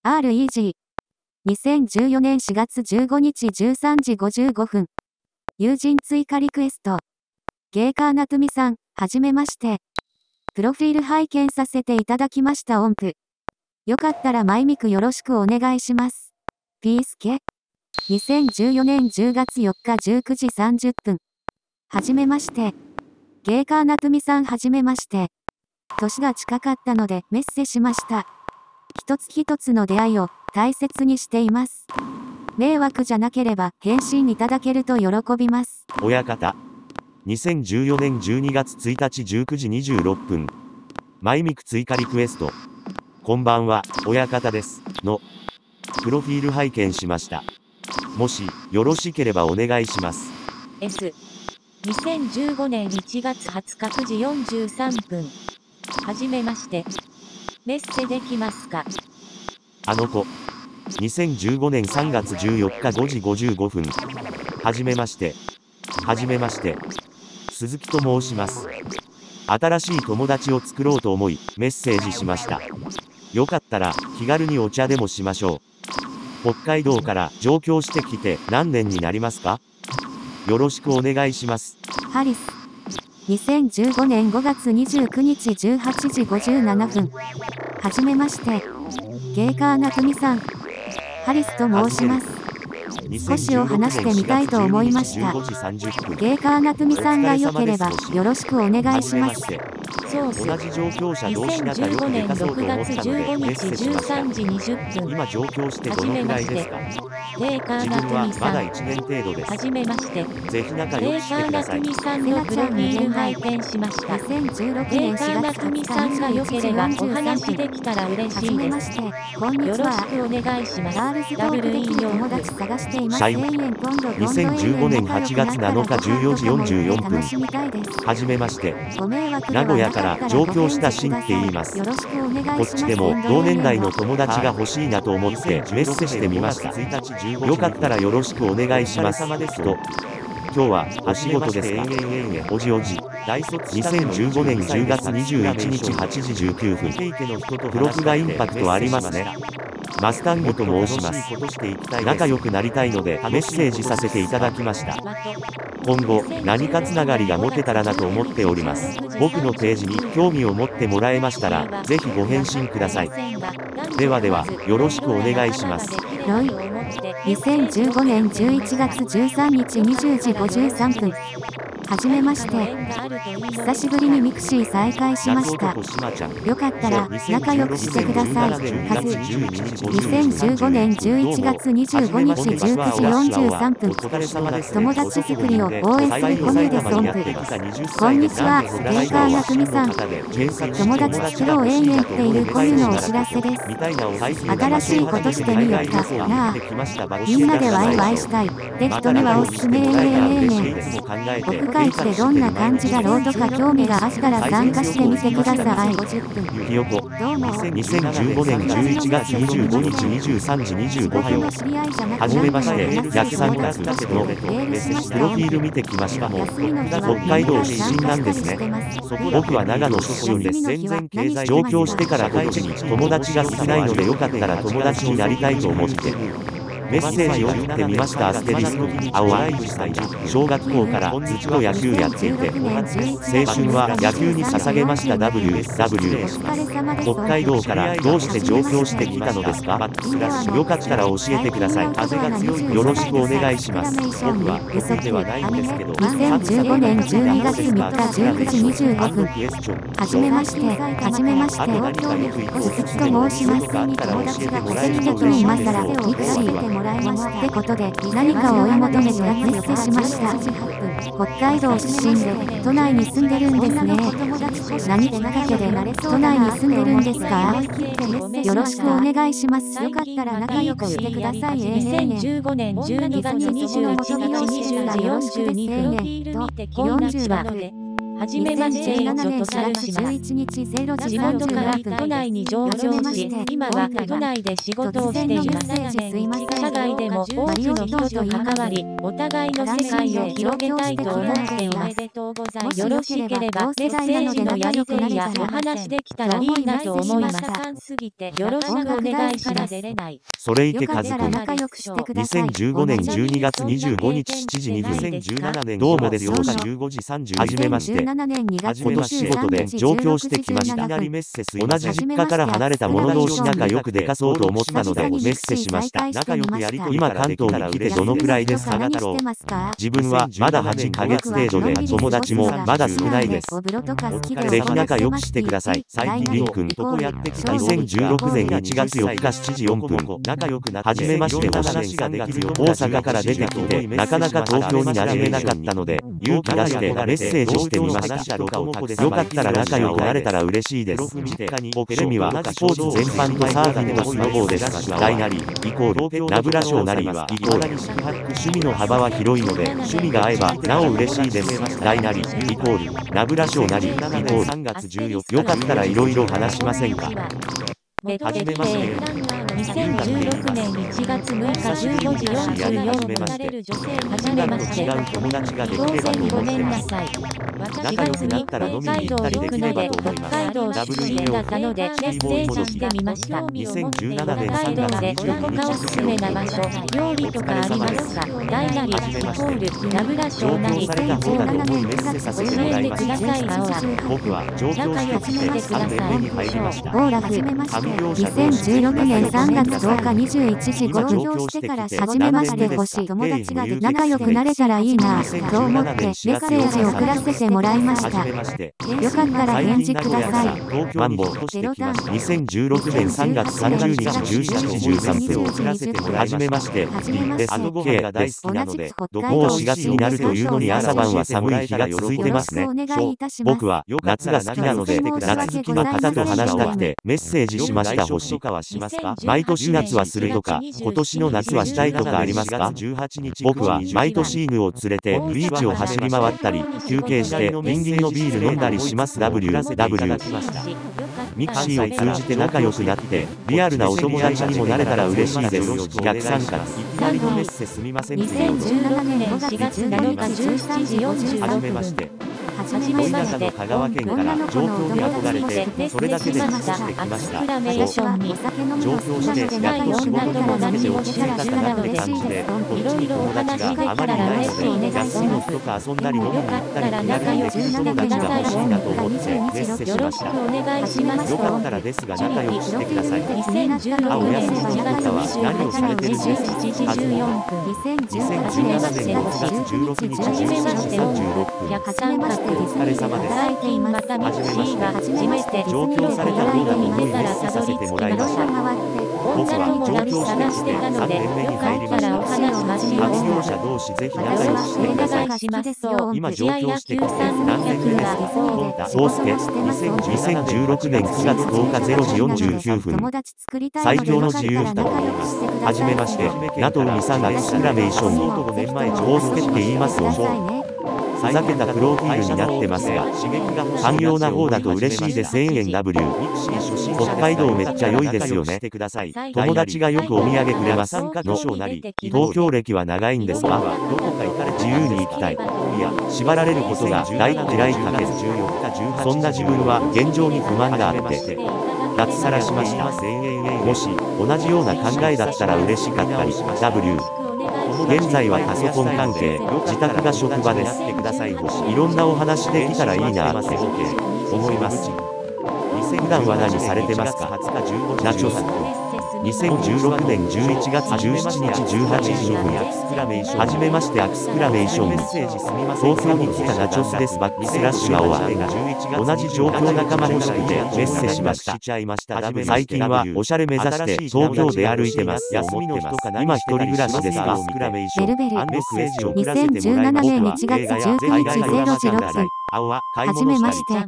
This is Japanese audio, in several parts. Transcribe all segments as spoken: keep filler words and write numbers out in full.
アールイージー。にせんじゅうよねんしがつじゅうごにちじゅうさんじごじゅうごふん。友人追加リクエスト。ゲーカーナトゥミさん、はじめまして。プロフィール拝見させていただきました音符。よかったらマイミクよろしくお願いします。ピースケ。にせんじゅうよねんじゅうがつよっかじゅうくじさんじゅっぷん。はじめまして。ゲーカーナトゥミさんはじめまして。年が近かったのでメッセしました。一つ一つの出会いを大切にしています。迷惑じゃなければ返信いただけると喜びます。 親方。にせんじゅうよねんじゅうにがつついたちじゅうくじにじゅうろっぷん。マイミク追加リクエスト。こんばんは、親方です。の。プロフィール拝見しました。もし、よろしければお願いします。 S。にせんじゅうごねんいちがつはつかくじよんじゅうさんぷん。はじめまして。メッセできますか？ あの子。にせんじゅうごねんさんがつじゅうよっかごじごじゅうごふん。はじめまして。はじめまして。鈴木と申します。新しい友達を作ろうと思い、メッセージしました。よかったら、気軽にお茶でもしましょう。北海道から上京してきて何年になりますか？よろしくお願いします。 ハリス。にせんじゅうごねんごがつにじゅうくにちじゅうはちじごじゅうななふん。はじめまして。ゲーカーナトゥミさん。ハリスと申します。少しを話してみたいと思いました。ゲーカーナトゥミさんが良ければよろしくお願いします。 ソース。 同じ上京者同士にせんじゅうごねんろくがつじゅうごにちじゅうさんじにじゅっぷん。 今上京してどのくらいですか？ ゲーカーナトゥミさん。 まだいちねん程度です。 はじめまして。 ぜひ仲良くしてください。 ゲーカーナトゥミさんのプロフィール拝見しました。ゲーカーナトゥミさんが良ければお話できたら嬉しいです。よろしくお願いします。ダブルイン友達探しています。 にせんじゅうごねんはちがつなのかじゅうよじよんじゅうよんぷん。はじめまして。名古屋から上京したシンって言います。こっちでも同年代の友達が欲しいなと思ってメッセしてみました。よかったらよろしくお願いします。と。今日はお仕事ですか？おじおじ。にせんじゅうごねんじゅうがつにじゅういちにちはちじじゅうきゅうふん。プロフがインパクトありますね。マスタンゴと申します。仲良くなりたいのでメッセージさせていただきました。今後、何かつながりが持てたらなと思っております。僕のページに興味を持ってもらえましたら、ぜひご返信ください。ではでは、よろしくお願いします。 ロイ。にせんじゅうごねんじゅういちがつじゅうさんにちにじゅうじごじゅうさんぷん。はじめまして。久しぶりにミクシー再開しました。よかったら仲良くしてください。かつ、にせんじゅうごねんじゅういちがつにじゅうごにちじゅうくじよんじゅうさんぷん。友達作りを応援するコミュです音符。こんにちは、ゲーカーナトゥミさん。友達作ろう永遠っているコミュのお知らせです。新しいことしてみようかなあ。みんなでワイワイしたい。で、人にはおすすめ永遠永遠。僕会ってどんな感じだろうとか興味があったら参加してみてください。 ひよこ。にせんじゅうごねんじゅういちがつにじゅうごにちにじゅうさんじにじゅうごふん。はじめまして、逆三角のプロフィール見てきました。北海道出身なんですね。僕は長野出身です。上京してからこっちに友達が少ないのでよかったら友達になりたいと思って。メッセージを送ってみました。アステリスク、青は小学校からずっと野球やっていて、青春は野球に捧げました。 ダブリューダブリュー 北海道からどうして上京してきたのですか？よかったら教えてください。風が強い。よろしくお願いします。僕は得意ではないんですけど、 にせんじゅうごねんじゅうにがつみっかじゅうくじにじゅうごふん。はじめまして、はじめまして。鈴木と申します。奇跡的に今更ミクシーってことで何かを追い求めてメッセしました。北海道出身で都内に住んでるんですね。何きっかけで都内に住んでるんですか？よろしくお願いします。よかったら仲良くしてください。 にせんじゅうごねんじゅうにがつにじゅういちにちにじゅうじよんじゅうにふん。プロフィール見て気になったのではじめまして、よとさるします。地元から都内に上京し、今は都内で仕事をしています。社外でも多くの人と関わり、お互いの世界を広げたいと思っています。よろしければメッセージのやり取りやお話できたらいいなと思います。よろしくお願いします。 それいけかずくん。にせんじゅうごねんじゅうにがつにじゅうごにちしちじにふん。にせんじゅうななねんどうもです。はじめまして。今年仕事で上京してきました。同じ実家から離れた者同士仲良くでかそうと思ったのでメッセしました。今関東に来てどのくらいですか？自分はまだはちかげつ程度で友達もまだ少ないです。ぜひ仲良くしてください。りんくん。にせんじゅうろくねんいちがつよっかしちじよんぷん。はじめまして星です。大阪から出てきてなかなか東京に馴染めなかったので勇気出してメッセージしてみました。よかったら仲良くなれたら嬉しいです。趣味はスポーツ全般とサーフィンとスノボーです。大なりイコールナブラショーなりはイコール趣味の幅は広いので趣味が合えばなお嬉しいです。大なりイコールナブラショーなりイコールよかったらいろいろ話しませんか？はじめまして。 にせんじゅうろくねんいちがつむいかじゅうごじよんじゅうよんぷん。はじめまして。当選ごめんなさい。しがつに北海道よくので北海道出身だったのでメッセージしてみました。 にせんじゅうななねん北海道でどこかおすすめな場所、料理とかありますか？大なりイコールナブラショーなり教えてください。青は僕は上京してきてさんねんめに入りました。 オーラフにせんじゅうろくねんさんがつとおかにじゅういちじご上京してからはじめまして星友達が仲良くなれたらいいなと思ってメッセージを送らせてもらいました。よかったら返事ください。 マンボにせんじゅうろくねんさんがつさんじゅうにちじゅうしちじじゅうさんぷん。はじめましてです。K です。もうしがつになるというのに朝晩は寒い日が続いてますね。僕は夏が好きなので夏好きの方と話したくてメッセージしました。星毎年夏はするとか今年の夏はしたいとかありますか？僕は毎年犬を連れてビーチを走り回ったり休憩してビンビンのビール飲んだりします。 ダブリューダブリュー ミクシーを通じて仲良くなってリアルなお友達にもなれたら嬉しいです。逆参加いきなりのメッセすみません。 にせんじゅうろくねんしがつなのかじゅうしちじよんじゅうろくふん。はじめまして。 香川県から上京に憧れてそれだけで尽くしてきました。上京してやっと仕事もつけて落ち着いたかなって感じでこっちに友達があまりないので休みの日とか遊んだり飲みに行ったり気軽にできる友達が欲しいなと思ってメッセしました。よかったらですが仲良くしてください。 にせんじゅうろくねんしちがつにじゅうごにちにじゅうしちじじゅうよんぷん。 にせんじゅうななねんろくがつじゅうろくにちじゅうしちじさんじゅうろっぷん。 逆参加お疲れ様です。 最近またミクシーが初めて上京された方だと思いメッセさせてもらいました。僕は上京してきてさんねんめに入りました。各業者同士ぜひ仲良くしてください。今上京してきて何年目ですか？そうすけにせんじゅうろくねんくがつとおかれいじよんじゅうきゅうふん。最強の自由人と言います。はじめまして、ナトウミさんがエクスクラメーションにごねんまえ上すけって言いますよ。ふざけたプロフィールになってますが寛容な方だと嬉しいです。せんえん ダブリュー 北海道めっちゃ良いですよね。友達がよくお土産くれますの東京歴は長いんですか？自由に生きたい。いや縛られることが大嫌いかけずそんな自分は現状に不満があって脱サラしました。もし同じような考えだったら嬉しかったり ダブリュー現在はパソコン関係、自宅が職場です。いろんなお話できたらいいなって思います。普段は何されてますか？ナチョス。にせんじゅうろくねんじゅういちがつじゅうしちにちじゅうはちじにふん。はじめましてアクスクラメーション。東京に来たナチョスです。バックスラッシュ青は同じ状況仲間欲しくてメッセしました。最近はおしゃれ目指して東京で歩いてます。今一人暮らしですか？ ベルベルにせんじゅうななねんいちがつじゅうくにちれいじろっぷん。はじめまして。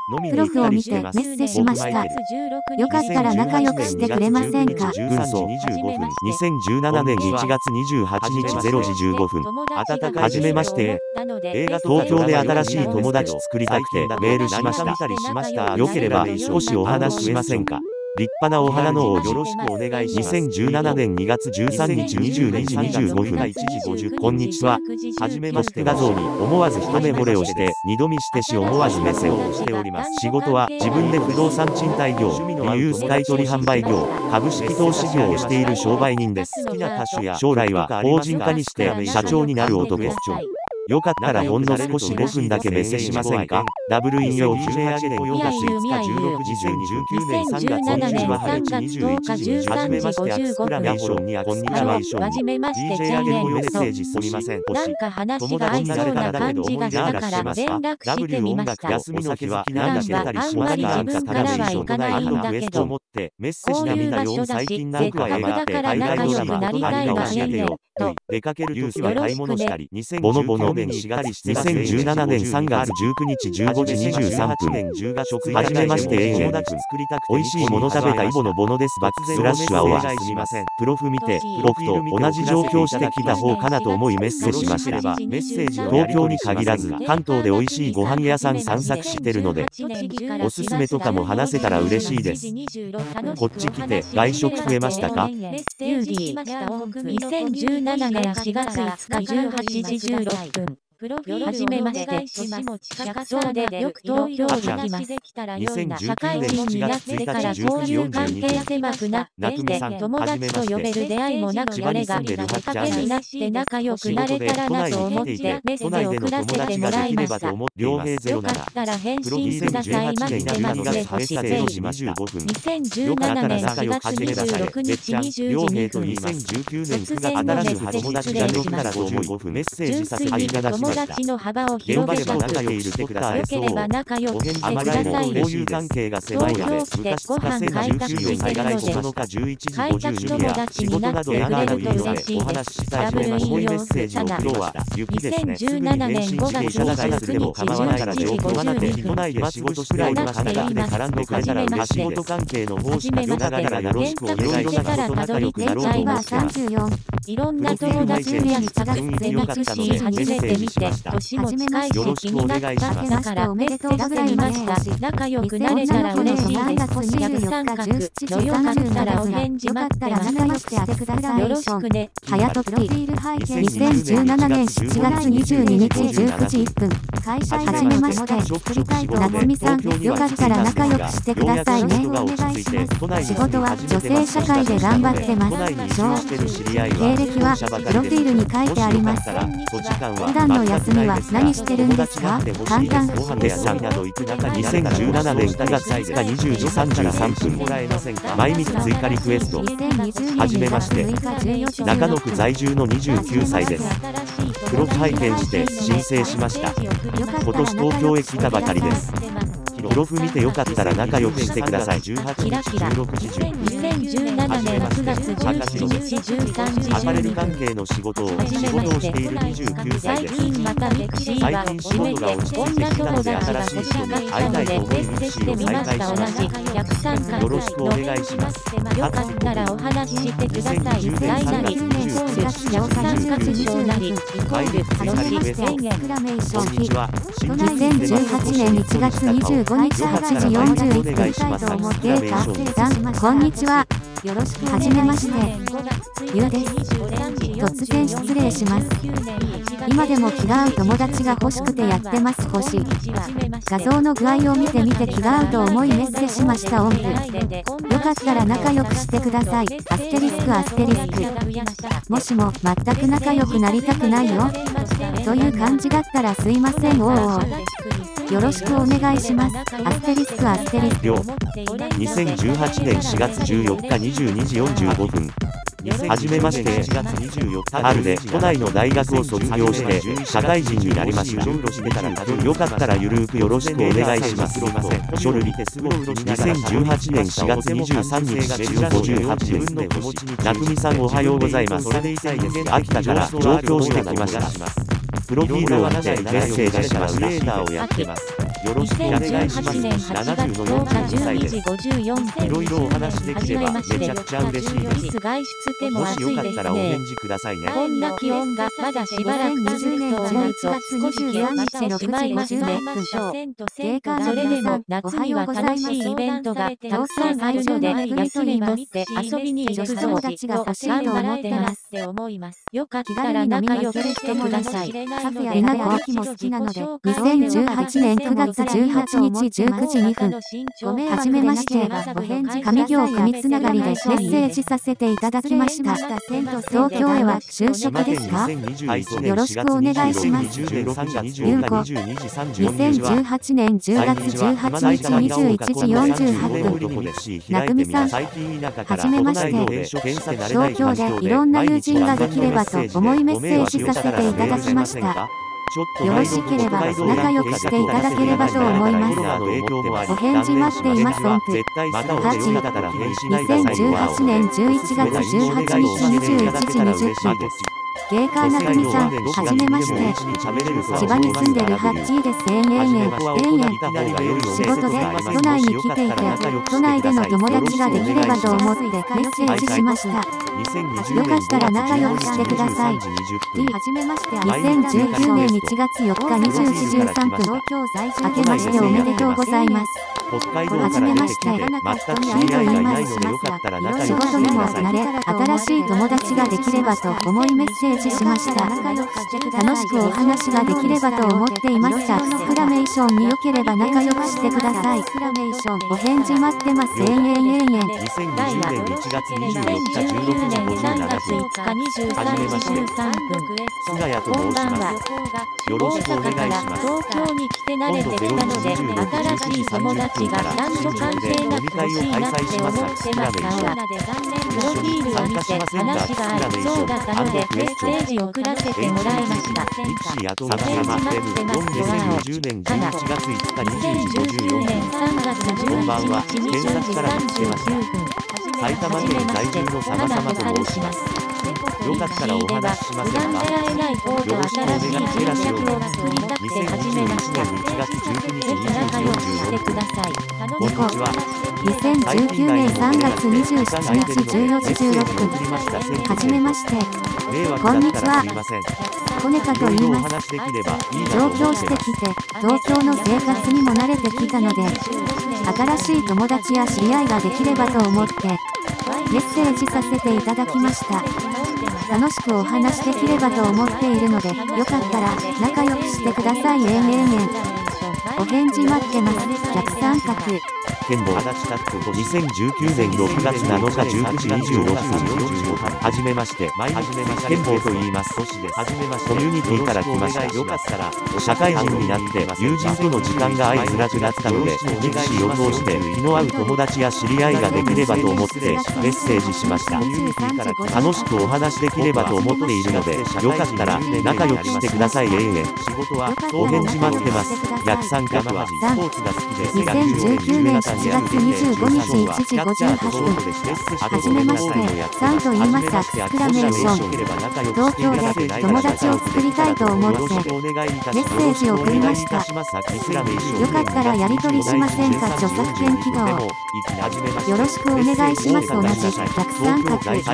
プロフを見てメッセしました。よかったら仲良くしてくれませんか。 軍曹にせんじゅうななねんいちがつにじゅうはちにちれいじじゅうごふん。はじめまして。東京で新しい友達作りたくてメールしました。よければ少しお話ししませんか。立派なお花の王子よろしくお願いします。にせんじゅうななねんにがつじゅうさんにちにじゅうにじにじゅうごふん。こんにちは。はじめまして画像に思わず一目惚れをして二度見してし思わず目線をしております。仕事は自分で不動産賃貸業、リユース買い取り販売業、株式投資業をしている商売人です。将来は法人化にして社長になる男。よかったらほんの少しごふんだけメッセしませんか。ダブル引用じゅうはちねんよがついつかじゅうろくじじゅうにじゅうきゅうねんさんがつにじゅうはちにちにじゅういちじにはじめましてアクスクラメーションにこんにちはイションに ディージェー あげのメッセージすみません。 なんか話が合いそうな感じがしたから連絡してみました。 休みの日はなんだあんまり自分からはいかないんだけどこういう場所だしせっかくだから仲良くなりたいわねと出かけるときは買い物したりボノボノにしがりにせんじゅうななねんさんがつじゅうくにちじゅうごじにじゅうさんぷん。はじめまして永遠。美味しいもの食べたイボのボノです。バツスラッシュはおわすみません。プロフ見て僕と同じ上京してきた方かなと思いメッセしました。東京に限らず関東で美味しいご飯屋さん散策してるのでおすすめとかも話せたら嬉しいです。こっち来て外食増えましたか。 ユーディーにせんじゅうななねんしがついつかじゅうはちじじゅうろっぷん。はじめまして、年も近かそうでよく東京に来ます。社会人になってから交友関係狭くなっていて、友達と呼べる出会いもなく俺がきっかけになって仲良くなれたらなと思ってメッセージ送らせてもらいました。よかったら返信ください。待ってますね。星ぜい。にせんじゅうななねんしがつにじゅうろくにちにじゅうじにふん。突然のメッセージ失礼します。純粋に友達の幅を広げたく、よければ仲良くしてください。 交友関係が狭いので昔ご飯開拓してるので開拓友達になってくれると嬉しいです。ダブル引用さなにせんじゅうななねんごがつにじゅうくにちじゅういちじごじゅうにふんプロフィールなっています。はじめまして。はじめまして。検索してたらたどり着いたいはさんじゅうよん。いろんな友達にいちがつついたちし初めて見て年も近いし気になっただからメッセしてみました。仲良くなれたら嬉しいです。逆三角のよかったらお返事待ってます。よろしくね。 はやときにせんじゅうななねんしちがつにじゅうににちじゅうくじいっぷん。はじめまして。夏美さん、よかったら仲良くしてくださいね。仕事は女性社会で頑張ってます。経歴はプロフィールに書いてあります。普段の休みは何してるんですか。簡単。 にせんじゅうななねんくがついつかにじゅうじさんじゅうさんぷん。毎日追加リクエスト。はじめまして。中野区在住のにじゅうきゅうさいです。プロフ拝見して申請しました。今年東京へ来たばかりです。プロフ見てよかったら仲良くしてください。じゅうはちにちじゅうろくじじゅうにせんじゅうななねんくがつじゅうしちにちじゅうさんじアパレル関係の仕事を仕事をしているにじゅうきゅうさいです。 最近またミクシーが初めてこんな友達が欲しかったのでメッセしてみました。同じ逆三角よろしくお願いします。 よかったらお話ししてください。大なり逆三角小なりイコール星せんえん。 にせんじゅうはちねんいちがつにじゅうごにちはちじよんじゅういっぷん。ゲータさん、こんにちは。はじめまして。ゆうです。突然失礼します。今でも気が合う友達が欲しくてやってます。星。画像の具合を見てみて気が合うと思いメッセしました。音符。よかったら仲良くしてください。アステリスクアステリスク。もしも全く仲良くなりたくないよという感じだったらすいません。おーおー。よろしくお願いします。アステリスクアステリスク。 にせんじゅうはちねんしがつじゅうよっかにじゅうにじよんじゅうごふん。はじめまして。春で都内の大学を卒業して社会人になりました。よかったらゆるーくよろしくお願いします。書類にせんじゅうはちねんしがつにじゅうさんにちじゅうごじゅうはちです。なくみさんおはようございます。秋田から上京してきました。 プロフィールを見てメッセージしました。クリエイターをやってます。よろしくお願いします。ななじゅうのよんじゅうにさいです。いろいろお話できればめちゃくちゃ嬉しいです。もしよかったらお返事くださいね。 こんな気温がまだしばらく続くと思うと少し気温にしてしまいますね。それでも夏には楽しいイベントがたくさんあるので休みもって遊びに行くぞと頑張ってますって思います。よかったら仲良くしてください。 カフェや稲子秋も好きなので、にせんじゅうはちねんくがつじゅうはちにちじゅうくじにふん。はじめまして、お返事上行組つながりでメッセージさせていただきました。東京へは就職ですか？よろしくお願いします。ゆうこ。にせんじゅうはちねんじゅうがつじゅうはちにちにじゅういちじよんじゅうはっぷん。なくみさん。はじめまして。東京でいろんな友人ができればと思いメッセージさせていただきました。よろしければ仲良くしていただければと思います。お返事待っています。音符。はち。にせんじゅうはちねんじゅういちがつじゅうはちにちにじゅういちじにじゅっぷん。ゲーカーなくみさん、はじめまして。千葉に住んでるハッチーです。えんえんえん、えんえん。仕事で都内に来ていて、都内での友達ができればと思ってメッセージしました。よかったら仲良くしてください。D はじめまして。にせんじゅうきゅうねんいちがつよっかにじゅうじじゅうさんぷん。明けましておめでとうございます。はじめまして。全く知り合いがいないのでよかったら仲良くしてください。仕事にも慣れ、新しい友達ができればと思いメッセージしました。楽しくお話ができればと思っていますが、スクラメーションに良ければ仲良くしてください。お返事待ってます。えんえんえんえん。 にせんにじゅうねんいちがつにじゅうよっかじゅうろくじごじゅうななふん。はじめまして。菅谷と申します。よろしくお願いします。 東京に来て慣れてきたので、新しい友達が男女関係なく欲しいなって思ってますが、プロフィールを見て話がありそうだったので、メッセージを送らせてもらいました。 ミクシーあと待ってます。にせんにじゅうねんじゅういちがついつかにじゅうじごじゅうよんぷん。こんばんは。検索から見つけました。埼玉県在住のさまさまと申します。よかったらお話ししませんか？よろしくお願いします。テラシをにせんにじゅういちねんいちがつじゅうくにちにじゅうじよんじゅうよんぷん。こんにちは。 にせんじゅうきゅうねんさんがつにじゅうしちにちじゅうよじじゅうろっぷん。はじめまして。こんにちは。コネカと言います。上京してきて、東京の生活にも慣れてきたので、新しい友達や知り合いができればと思って、メッセージさせていただきました。楽しくお話できればと思っているので、よかったら仲良くしてください。えんえんえん。お返事待ってます。逆三角。 剣坊にせんじゅうきゅうねんろくがつなのかじゅうくじにじゅうろっぷん。はじめまして。剣坊と言います。コミュニティから来ました。よかったら社会人になって友人との時間が合いづらくなったので、ミクシーを通して気の合う友達や知り合いができればと思ってメッセージしました。楽しくお話できればと思っているので、よかったら仲良くしてください。えんえん。お返事待ってます。逆三角はスポーツが好きでにせんじゅうきゅうねんしちがつにじゅうごにちいちじごじゅうはっぷん。はじめまして。さんと言います。アクスクラメーション。東京で友達を作りたいと思ってメッセージを送りました。よかったらやり取りしませんか？著作権起動。よろしくお願いします。同じ逆三角。 コ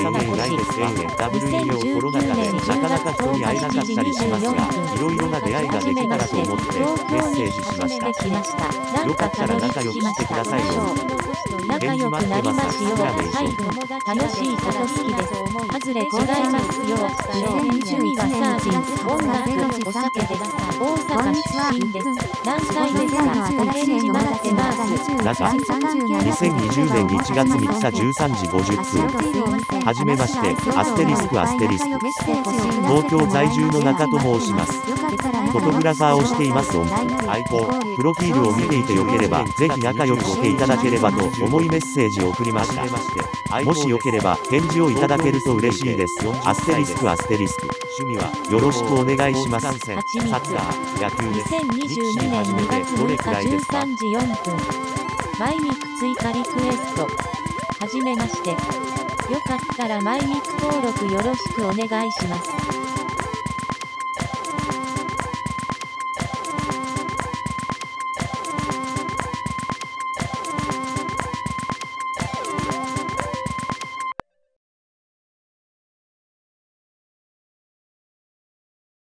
ロナ禍でなかなか人に会えなかったりしますが、いろいろな出会いができたらと思ってメッセージしました。よかったら仲良くしてくださいよ。 仲良くなりますよ。はい、楽しいこと好きです。外れ違いますよ。趣味はサーフィン、音楽、お酒です。大阪出身です。何歳ですか？お返事待ってます。 にせんにじゅうねんいちがつみっかじゅうさんじごじゅっぷん。はじめまして。アステリスクアステリスク。東京在住の中と申します。フォトグラファーをしています。音符。愛好。プロフィールを見ていてよければ、ぜひ仲良くしていただければと思いメッセージを送りました。もしよければ返事をいただけると嬉しいです。アステリスクアステリスク。趣味はよろしくお願いします。サッカー、野球です。 にせんにじゅうにねんにがつむいかじゅうさんじよんぷん。マイミク追加リクエスト。はじめまして。よかったらマイミク登録よろしくお願いします。